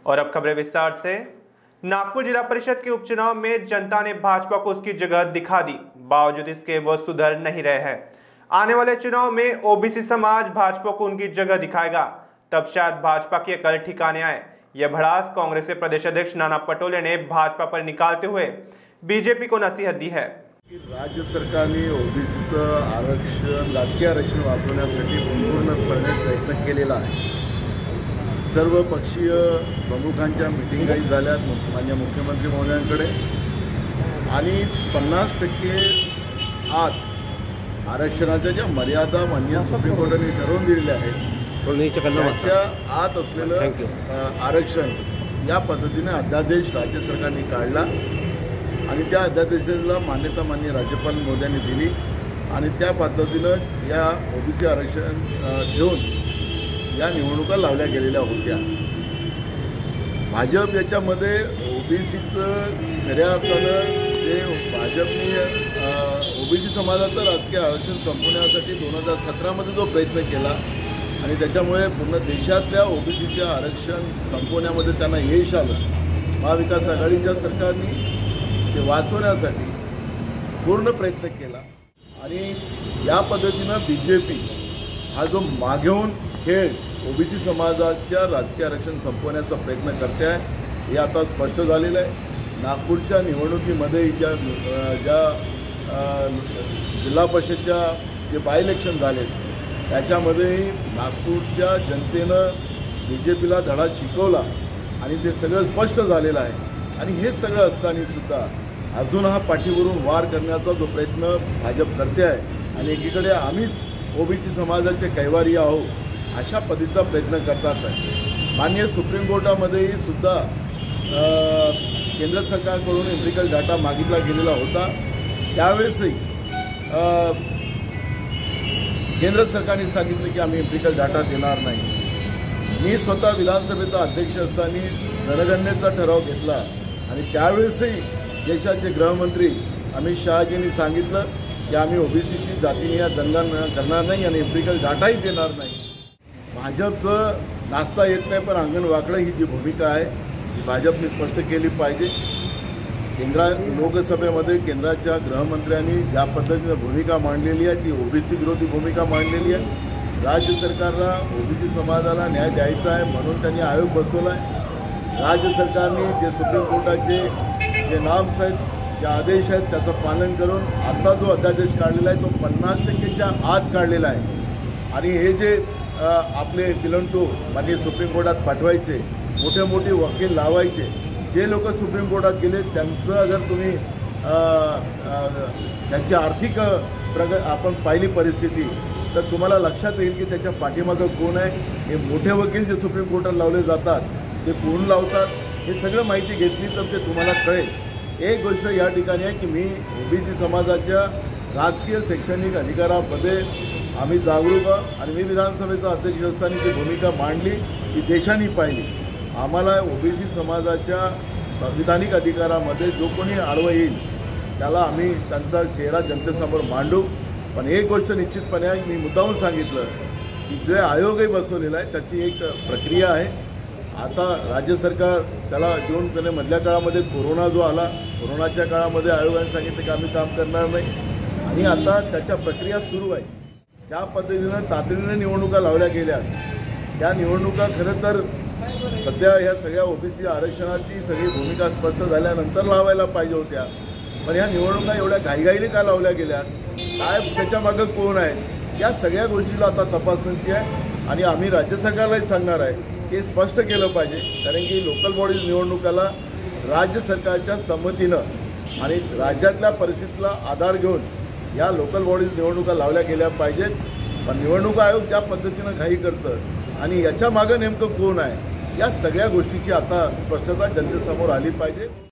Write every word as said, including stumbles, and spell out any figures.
और अब खबरें विस्तार से। नागपुर जिला परिषद के उपचुनाव में जनता ने भाजपा को उसकी जगह दिखा दी, बावजूद इसके वो सुधर नहीं रहे हैं। आने वाले चुनाव में ओबीसी समाज भाजपा को उनकी जगह दिखाएगा, तब शायद भाजपा की अकल ठिकाने आए। यह भड़ास कांग्रेस के प्रदेश अध्यक्ष नाना पटोले ने भाजपा पर निकालते हुए बीजेपी को नसीहत दी है। राज्य सरकारने ओबीसीचं आरक्षण राजकीय आरक्षण वाचवण्यासाठी पूर्णपणे प्रयत्न केलेला आहे। सर्व पक्षीय प्रमुखांच्या मीटिंगही झाल्यात माननीय मुख्यमंत्री महोदयांकडे आणि पन्नास टक्के आत आरक्षणाच्या ज्या मर्यादा माननीय सुप्रीम कोर्टाने ठरवून दिलेल्या आहेत त्याच्या आत असलेलं आरक्षण या पद्धतीने अध्यादेश राज्य सरकारने काढला आणि त्या अध्यादेशाला मान्यता माननीय राज्यपाल महोदयांनी दिली आणि त्या पद्धतीनं या ओबीसी आरक्षण घेऊन या निवडणुका लावल्या गेलेल्या होत्या। भाजप याच्यामध्ये ओबीसीचं खऱ्या अर्थानं जे भाजपने ओबीसी समाजाचं राजकीय आरक्षण संपवण्यासाठी दोन हजार सतरामध्ये जो प्रयत्न केला आणि त्याच्यामुळे पूर्ण देशातल्या ओबीसीचे आरक्षण संपवण्यामध्ये त्यांना यश आलं। महाविकास आघाडीच्या सरकारने ते वाचवण्यासाठी पूर्ण प्रयत्न केला आणि या पद्धतीनं बीजेपी हा जो मागेहून खेळ ओबीसी समाजाच्या राजकीय आरक्षण संपवण्याचा प्रयत्न करते आहे हे आता स्पष्ट झालेलं आहे। नागपूरच्या निवडणुकीमध्ये ज्या ज्या जिल्हा परिषदच्या जे बाय इलेक्शन झाले त्याच्यामध्येही नागपूरच्या जनतेनं बीजेपीला धडा शिकवला आणि ते सगळं स्पष्ट झालेलं आहे। आणि हे सगळं असताना सुद्धा अजून हा पाठीवरून वार करण्याचा जो प्रयत्न भाजप करते आहे आणि एकीकडे आम्हीच ओबीसी समाजाचे कैवारी आहोत अशा पद्धतीचा प्रयत्न करतात आहे। माननीय सुप्रीम कोर्टामध्येही सुद्धा केंद्र सरकारकडून एम्पिरिकल डाटा मागितला गेलेला होता, त्यावेळेसही केंद्र सरकारने सांगितलं की आम्ही एम्पिरिकल डाटा देणार नाही। मी स्वतः विधानसभेचा अध्यक्ष असताना जनगणनेचा ठराव घेतला आणि त्यावेळेसही देशाचे गृहमंत्री अमित शहाजींनी सांगितलं की आम्ही ओबीसीची जातीनिहाय जनगणना करणार नाही आणि एम्पिरिकल डाटाही देणार नाही। भाजपचं नाचता येत नाही पण अंगण वाकडं ही जी भूमिका आहे ती भाजपने स्पष्ट केली पाहिजे। केंद्रा लोकसभेमध्ये केंद्राच्या गृहमंत्र्यांनी ज्या पद्धतीने भूमिका मांडलेली आहे ती ओबीसी विरोधी भूमिका मांडलेली आहे। राज्य सरकारला ओबीसी समाजाला न्याय द्यायचा आहे म्हणून त्यांनी आयोग बसवला आहे। राज्य सरकारने जे सुप्रीम कोर्टाचे जे नॉर्म्स आहेत जे आदेश आहेत त्याचं पालन करून आता जो अध्यादेश काढलेला आहे तो पन्नास टक्केच्या आत काढलेला आहे आणि हे जे आपले पिलंटू माननीय सुप्रीम कोर्टात पाठवायचे मोठे मोठे वकील लावायचे जे लोक सुप्रीम कोर्टात गेले त्यांचं अगर तुम्ही त्यांची आर्थिक प्रग आपण पाहिली परिस्थिती तर तुम्हाला लक्षात येईल की त्याच्या पाठीमागं कोण आहे। हे मोठे वकील जे सुप्रीम कोर्टात लावले जातात ते कोण लावतात हे सगळं माहिती घेतली तर ते तुम्हाला कळेल। एक गोष्ट या ठिकाणी आहे की मी ओबीसी समाजाच्या राजकीय शैक्षणिक अधिकारामध्ये आम्ही जागरूक आहोत आणि मी विधानसभेचा अध्यक्ष असताना जी भूमिका मांडली ती देशाने पाहिली। आम्हाला ओबीसी समाजाच्या संविधानिक अधिकारामध्ये जो कोणी आडवं येईल त्याला आम्ही त्यांचा चेहरा जनतेसमोर मांडू। पण एक गोष्ट निश्चितपणे आहे मी मुद्दामून सांगितलं की जे आयोगही बसवलेला आहे त्याची एक प्रक्रिया आहे। आता राज्य सरकार त्याला घेऊन त्याने मधल्या काळामध्ये कोरोना जो आला कोरोनाच्या काळामध्ये आयोगाने सांगितलं की आम्ही काम करणार नाही आणि आता त्याच्या प्रक्रिया सुरू आहे। ज्या पद्धतीनं तातडीने निवडणुका लावल्या गेल्या त्या निवडणुका खरं तर सध्या ह्या सगळ्या ओबीसी आरक्षणाची सगळी भूमिका स्पष्ट झाल्यानंतर लावायला पाहिजे होत्या पण ह्या निवडणुका एवढ्या घाईघाईने का लावल्या गेल्या काय त्याच्यामागं कोण आहे या सगळ्या गोष्टीला आता तपासणीची आहे आणि आम्ही राज्य सरकारलाही सांगणार आहे की स्पष्ट केलं पाहिजे कारण की लोकल बॉडीज निवडणुकाला राज्य सरकारच्या संमतीनं आणि राज्यातल्या परिस्थितीला आधार घेऊन या लोकल बॉडीज निवडणुका लावल्या गेल्या पाहिजेत। पण निवडणूक आयोग ज्या पद्धतीनं घाई करतं आणि याच्या मागं नेमकं कोण आहे या सगळ्या गोष्टीची आता स्पष्टता जनतेसमोर आली पाहिजे।